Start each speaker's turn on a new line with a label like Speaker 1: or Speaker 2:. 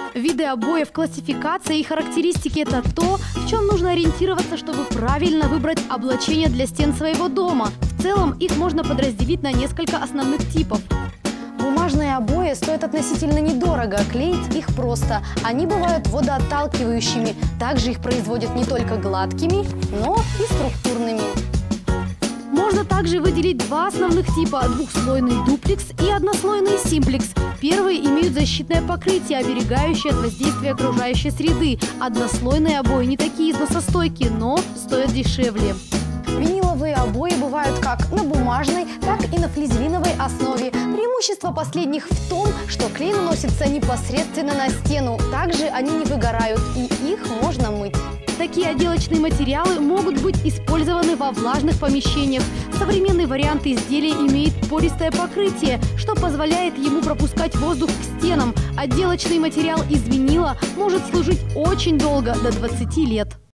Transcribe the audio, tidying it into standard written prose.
Speaker 1: Виды обоев, классификация и характеристики – это то, в чем нужно ориентироваться, чтобы правильно выбрать облачение для стен своего дома. В целом их можно подразделить на несколько основных типов.
Speaker 2: Бумажные обои стоят относительно недорого, клеить их просто. Они бывают водоотталкивающими. Также их производят не только гладкими, но и структурными.
Speaker 1: Можно также выделить два основных типа – двухслойный дуплекс и однослойный симплекс. Первые имеют защитное покрытие, оберегающее от воздействия окружающей среды. Однослойные обои не такие износостойкие, но стоят дешевле.
Speaker 2: Виниловые обои бывают как на бумажной, так и на флизелиновой основе. Преимущество последних в том, что клей наносится непосредственно на стену. Также они не выгорают, и их можно мыть.
Speaker 1: Такие отделочные материалы могут быть использованы во влажных помещениях. Современный вариант изделия имеет пористое покрытие, что позволяет ему пропускать воздух к стенам. Отделочный материал из винила может служить очень долго, до 20 лет.